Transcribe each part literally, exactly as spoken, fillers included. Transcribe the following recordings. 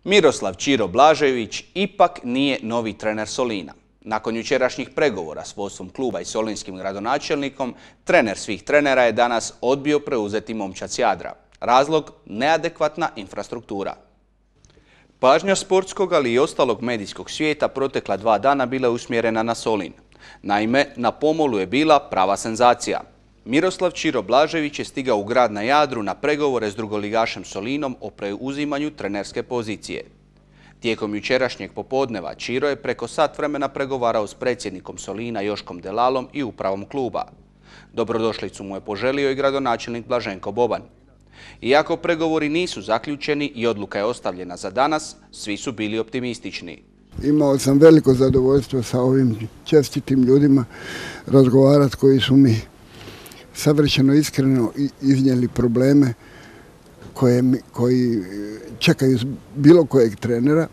Miroslav Ćiro Blažević ipak nije novi trener Solina. Nakon jučerašnjih pregovora s vodstvom kluba i solinskim gradonačelnikom, trener svih trenera je danas odbio preuzeti momčad Jadra. Razlog – neadekvatna infrastruktura. Pažnja sportskog, ali i ostalog medijskog svijeta protekla dva dana bila je usmjerena na Solin. Naime, na pomolu je bila prava senzacija. Miroslav Ćiro Blažević je stigao u grad na Jadru na pregovore s drugoligašem Solinom o preuzimanju trenerske pozicije. Tijekom jučerašnjeg popodneva Ćiro je preko sat vremena pregovarao s predsjednikom Solina Joškom Delalom i upravom kluba. Dobrodošlicu mu je poželio i gradonačelnik Blaženko Boban. Iako pregovori nisu zaključeni i odluka je ostavljena za danas, svi su bili optimistični. Imao sam veliko zadovoljstvo sa ovim čestitim ljudima razgovarati koji su mi savršeno iskreno iznijeli probleme koje, koji čekaju bilo kojeg trenera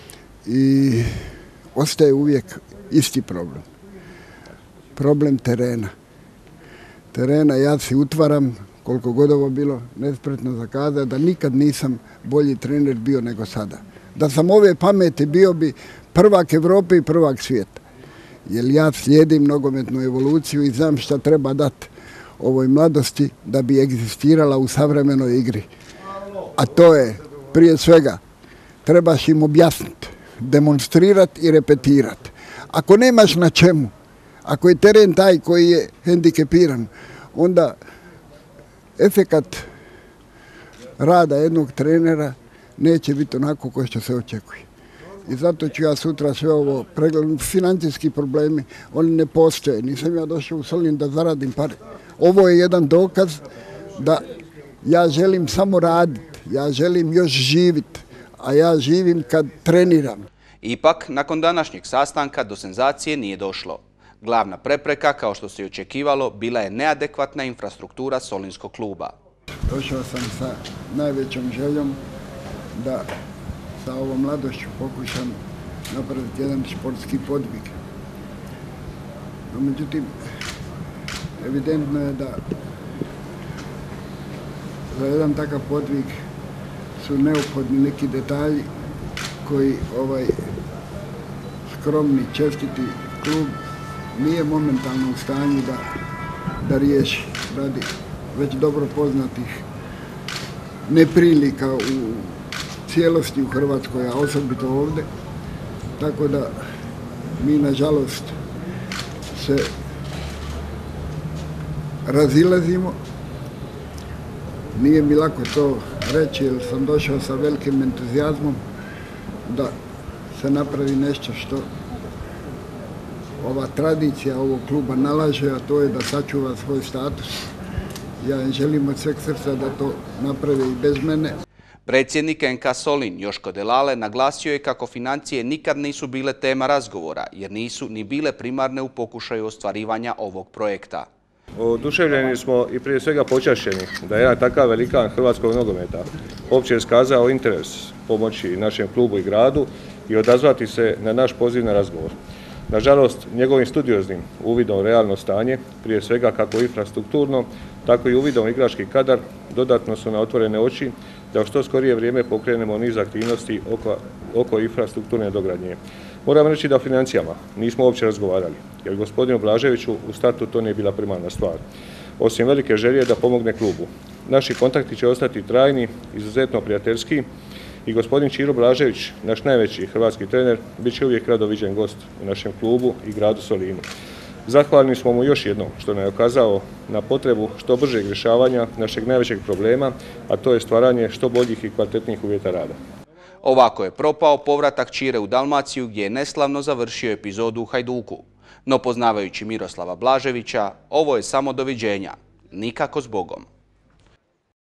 i ostaje uvijek isti problem. Problem terena. Terena ja si utvaram, koliko god ovo bilo nespretno zakazati, da nikad nisam bolji trener bio nego sada. Da sam ove pameti bio bi prvak Evrope i prvak svijeta. Jer ja slijedim nogometnu evoluciju i znam šta treba dati ovoj mladosti da bi egzistirala u savremenoj igri. A to je, prije svega, trebaš im objasniti, demonstrirati i repetirati. Ako nemaš na čemu, ako je teren taj koji je hendikepiran, onda efekat rada jednog trenera neće biti onako kao što se očekuje. I zato ću ja sutra sve ovo pregledati. Financijski problemi, oni ne postoje. Nisam ja došao u Solin da zaradim pare. Ovo je jedan dokaz da ja želim samo raditi, ja želim još živjeti, a ja živim kad treniram. Ipak, nakon današnjeg sastanka do senzacije nije došlo. Glavna prepreka, kao što se i očekivalo, bila je neadekvatna infrastruktura solinskog kluba. Došao sam sa najvećom željom da sa ovom mladošću pokušam napraviti jedan športski podvig. No, međutim, evidentno je da za jedan takav podvig su neophodni neki detalji koji ovaj skromni, čestiti klub nije momentalno u stanju da, da riješi radi već dobro poznatih neprilika u cijelosti u Hrvatskoj, a osobito ovdje. Tako da mi, nažalost, se razilazimo. Nije mi lako to reći jer sam došao sa velikim entuzijazmom da se napravi nešto što ova tradicija ovog kluba nalaže, a to je da sačuva svoj status. Ja želim od sveg srca da to naprave i bez mene. Predsjednik en ka Solin Joško Delale naglasio je kako financije nikad nisu bile tema razgovora, jer nisu ni bile primarne u pokušaju ostvarivanja ovog projekta. Oduševljeni smo i prije svega počašćeni da je jedan takav velikan hrvatskog nogometa uopće iskazao interes pomoći našem klubu i gradu i odazvati se na naš poziv na razgovor. Nažalost, njegovim studioznim uvidom u realno stanje, prije svega kako infrastrukturno, tako i uvidom u igrački kadar, dodatno su na otvorene oči da u što skorije vrijeme pokrenemo niz aktivnosti oko, oko infrastrukturne dogradnje. Moram reći da o financijama nismo uopće razgovarali, jer gospodinu Blaževiću u startu to nije bila primarna stvar. Osim velike želje da pomogne klubu. Naši kontakti će ostati trajni, izuzetno prijateljski i gospodin Ćiro Blažević, naš najveći hrvatski trener, bit će uvijek rado viđen gost u našem klubu i gradu Solinu. Zahvalni smo mu još jednom što nam je ukazao na potrebu što bržeg rješavanja našeg najvećeg problema, a to je stvaranje što boljih i kvalitetnijih uvjeta rada. Ovako je propao povratak Ćire u Dalmaciju gdje je neslavno završio epizodu u Hajduku. No poznavajući Miroslava Blaževića, ovo je samo doviđenja, nikako s Bogom.